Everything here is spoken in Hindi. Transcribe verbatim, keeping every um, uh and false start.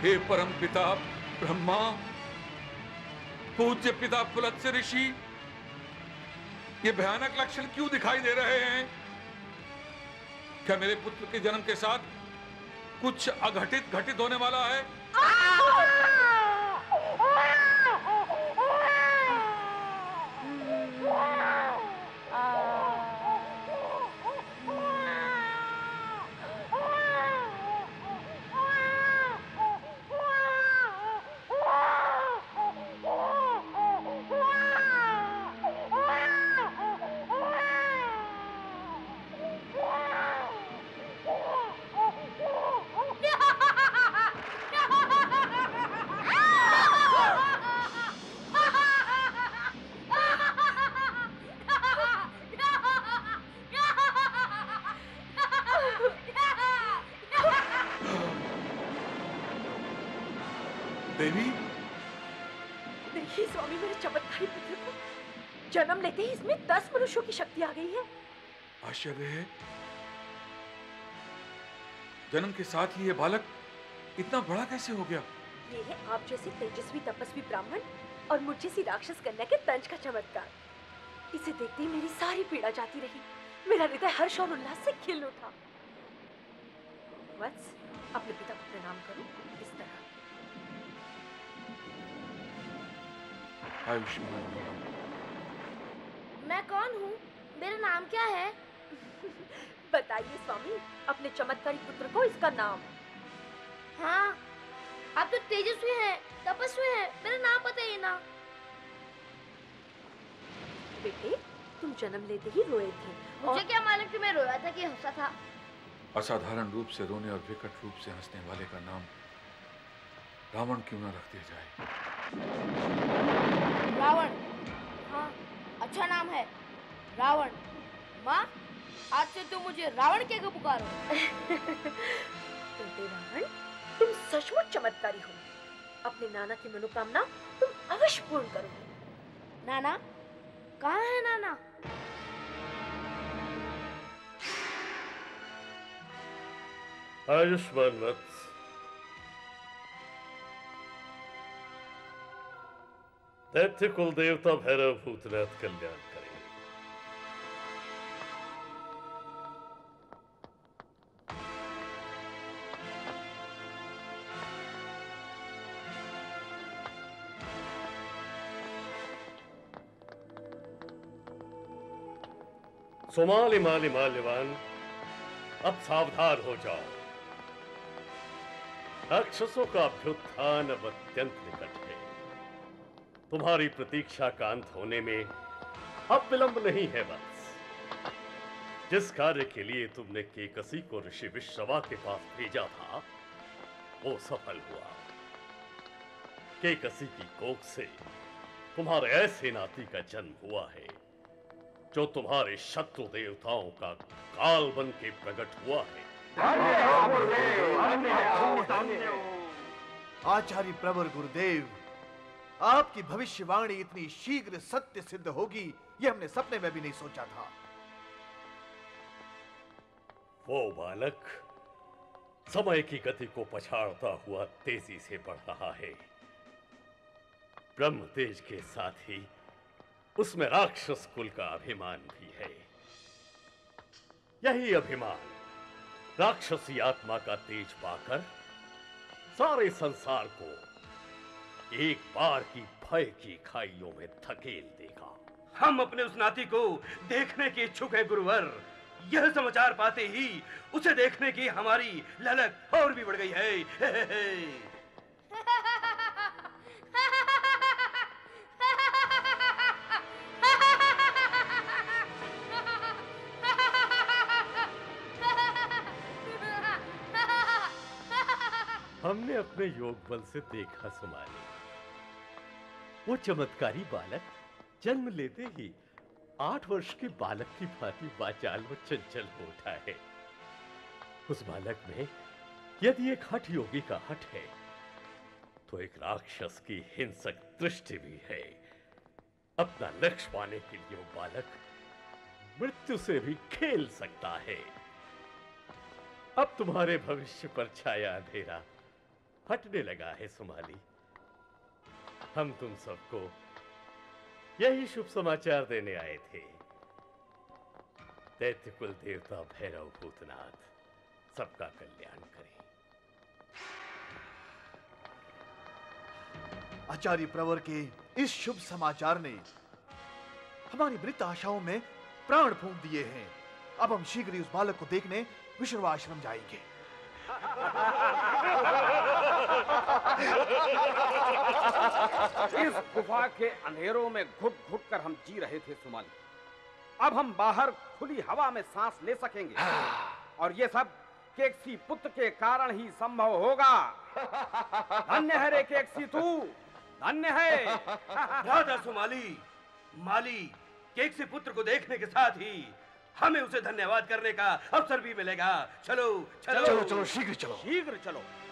हे परम पिता ब्रह्मा, पूज्य पिता पुलत्स्य ऋषि, ये भयानक लक्षण क्यों दिखाई दे रहे हैं? क्या मेरे पुत्र के जन्म के साथ कुछ अघटित घटित होने वाला है? देवी, देखिए स्वामी, मेरे चमत्कारी पुत्र को जन्म लेते ही इसमें दस मनुष्यों की शक्ति आ गई है। आश्चर्य है, जन्म के साथ ही ये बालक इतना बड़ा कैसे हो गया? ये है आप जैसे तेजस्वी तपस्वी ब्राह्मण और मुझ जैसी राक्षस कन्या के तंज का चमत्कार। इसे देखते ही मेरी सारी पीड़ा जाती रही, मेरा हृदय हर्ष और उल्लास से खिल उठा। वत्स, अपने पिता को प्रणाम करो इस तरह। आयुष्मान। मैं कौन हूँ? मेरा नाम क्या है? बताइए स्वामी, अपने चमत्कारी पुत्र को इसका नाम। हाँ, आप तो तेजस्वी हैं, तपस्वी हैं, मेरा नाम बताइए ना। बेटे, तुम जन्म लेते ही रोए थे। मुझे और... क्या मालूम कि मैं रोया था कि हंसा था? असाधारण रूप से रोने और विकट रूप से हंसने वाले का नाम रावण क्यों न रख दिया जाए? रावण, हाँ, अच्छा नाम है, रावण। माँ, आज से तुम मुझे रावण कहकर पुकारो। बेटे रावण, तुम सचमुच चमत्कारी हो। अपने नाना की मनोकामना तुम अवश्य पूर्ण करोगे। नाना? कहाँ है नाना? आयुष्मान वत्स, दैत्य कुल देवता भैरव भूतनाथ कल्याण करे। सोमाली माली माल्यवान, अब सावधान हो जाओ। राक्षसों का अभ्युत्थान अब अत्यंत निकट है। तुम्हारी प्रतीक्षा का अंत होने में अब विलंब नहीं है वत्स। जिस कार्य के लिए तुमने केकसी को ऋषि विश्रवा के पास भेजा था, वो सफल हुआ। केकसी की कोख से तुम्हारे ऐसे नाती का जन्म हुआ है जो तुम्हारे शत्रु देवताओं का काल बन के प्रकट हुआ है। आचार्य प्रवर गुरुदेव, आपकी भविष्यवाणी इतनी शीघ्र सत्य सिद्ध होगी, यह हमने सपने में भी नहीं सोचा था। वो बालक समय की गति को पछाड़ता हुआ तेजी से बढ़ रहा है। ब्रह्म तेज के साथ ही उसमें राक्षस कुल का अभिमान भी है। यही अभिमान राक्षसी आत्मा का तेज पाकर सारे संसार को एक बार की भय की खाइयों में धकेल देगा। हम अपने उस नाती को देखने के इच्छुक है गुरुवर। यह समाचार पाते ही उसे देखने की हमारी ललक और भी बढ़ गई है। हमने अपने योग बल से देखा सुमाली, वो चमत्कारी बालक जन्म लेते ही आठ वर्ष के बालक की भांति वाचाल व चंचल हो उठा है। उस बालक में यदि एक हठ योगी का हठ है, तो एक राक्षस की हिंसक दृष्टि भी है। अपना लक्ष्य पाने के लिए वो बालक मृत्यु से भी खेल सकता है। अब तुम्हारे भविष्य पर छाया अंधेरा फटने लगा है सुमाली। हम तुम सबको यही शुभ समाचार देने आए थे। दैत्य कुल देवता भैरव भूतनाथ सबका कल्याण करें। आचार्य प्रवर के इस शुभ समाचार ने हमारी मृत आशाओं में प्राण फूंक दिए हैं। अब हम शीघ्र ही उस बालक को देखने विष्णु आश्रम जाएंगे। इस गुफा के अंधेरों में घुट घुट कर हम जी रहे थे सुमाली। अब हम बाहर खुली हवा में सांस ले सकेंगे और ये सब केकसी पुत्र के कारण ही संभव होगा। धन्य है रे केकसी, तू धन्य है। राधा सुमाली, माली केकसी पुत्र को देखने के साथ ही हमें उसे धन्यवाद करने का अवसर भी मिलेगा। चलो चलो चलो चलो शीघ्र चलो शीघ्र चलो।